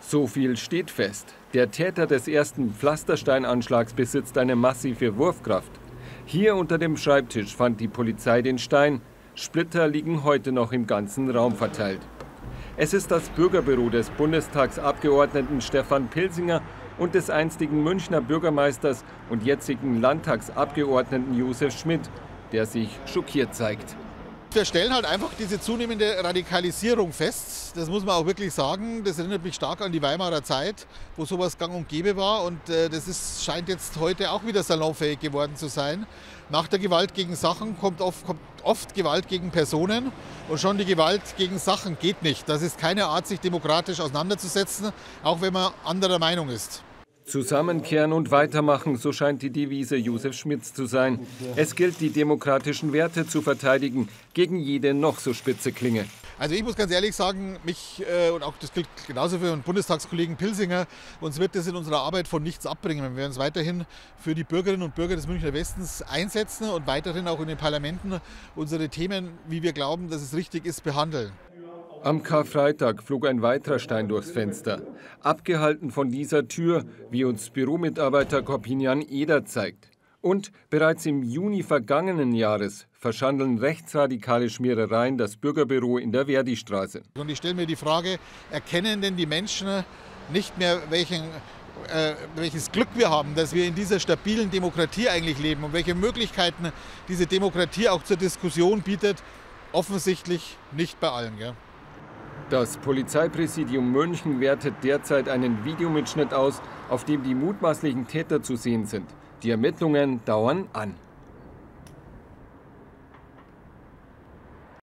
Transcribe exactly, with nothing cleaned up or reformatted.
So viel steht fest. Der Täter des ersten Pflastersteinanschlags besitzt eine massive Wurfkraft. Hier unter dem Schreibtisch fand die Polizei den Stein. Splitter liegen heute noch im ganzen Raum verteilt. Es ist das Bürgerbüro des Bundestagsabgeordneten Stefan Pilsinger und des einstigen Münchner Bürgermeisters und jetzigen Landtagsabgeordneten Josef Schmidt, der sich schockiert zeigt. Wir stellen halt einfach diese zunehmende Radikalisierung fest. Das muss man auch wirklich sagen. Das erinnert mich stark an die Weimarer Zeit, wo sowas gang und gäbe war. Und äh, das ist, scheint jetzt heute auch wieder salonfähig geworden zu sein. Nach der Gewalt gegen Sachen kommt oft, kommt oft Gewalt gegen Personen. Und schon die Gewalt gegen Sachen geht nicht. Das ist keine Art, sich demokratisch auseinanderzusetzen, auch wenn man anderer Meinung ist. Zusammenkehren und weitermachen, so scheint die Devise Josef Schmidts zu sein. Es gilt, die demokratischen Werte zu verteidigen, gegen jede noch so spitze Klinge. Also ich muss ganz ehrlich sagen, mich äh, und auch das gilt genauso für den Bundestagskollegen Pilsinger, uns wird das in unserer Arbeit von nichts abbringen. Wir werden uns weiterhin für die Bürgerinnen und Bürger des Münchner Westens einsetzen und weiterhin auch in den Parlamenten unsere Themen, wie wir glauben, dass es richtig ist, behandeln. Am Karfreitag flog ein weiterer Stein durchs Fenster. Abgehalten von dieser Tür, wie uns Büromitarbeiter Corpinian Eder zeigt. Und bereits im Juni vergangenen Jahres verschandeln rechtsradikale Schmierereien das Bürgerbüro in der Verdistraße. Und ich stelle mir die Frage, erkennen denn die Menschen nicht mehr, welchen, äh, welches Glück wir haben, dass wir in dieser stabilen Demokratie eigentlich leben und welche Möglichkeiten diese Demokratie auch zur Diskussion bietet? Offensichtlich nicht bei allen. Gell? Das Polizeipräsidium München wertet derzeit einen Videomitschnitt aus, auf dem die mutmaßlichen Täter zu sehen sind. Die Ermittlungen dauern an.